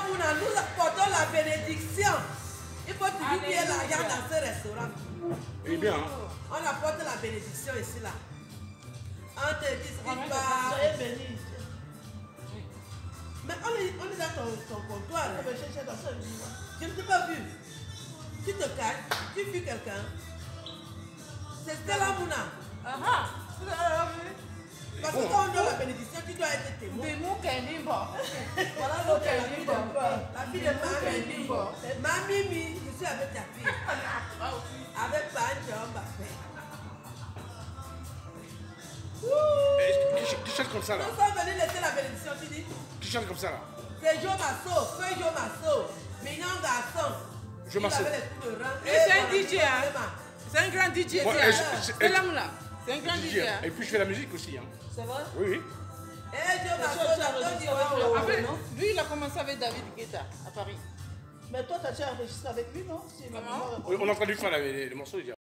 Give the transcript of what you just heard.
Mouna, nous apportons la bénédiction. Il faut toujours qu'il y ait l'argent dans ce restaurant. Eh bien. Hein. On apporte la bénédiction ici, là. On te discute pas. Soyez bénis. Mais on est dans ton comptoir. Je vais chercher dans ce livre. Je ne t'ai pas vu. Tu te caches, tu fuis quelqu'un. C'est Stella Mouna. Vous avez vu? Parce que quand on donne la bénédiction, tu dois être témoin. Des mots qu'elle dit, bon. Voilà l'autre, la fille de Mamimi. Mamimi, je suis avec ta fille. Avec Pancho Mbappé. Tu chantes comme ça là. Nous sommes venus laisser la bénédiction, tu dis? Tu chantes comme ça là. C'est Jo Masso, feu Jo Masso. Mignon garçon. Jo Masso. C'est un DJ, hein? C'est un grand DJ. C'est là, là. C'est un grand DJ. Et puis je fais la musique aussi. Hein. C'est vrai? Oui, oui. Eh, Jo Masso, Après, lui, il a commencé avec David Guetta à Paris. Mais toi, tu as déjà enregistré avec lui, non? On est en train de faire les morceaux déjà.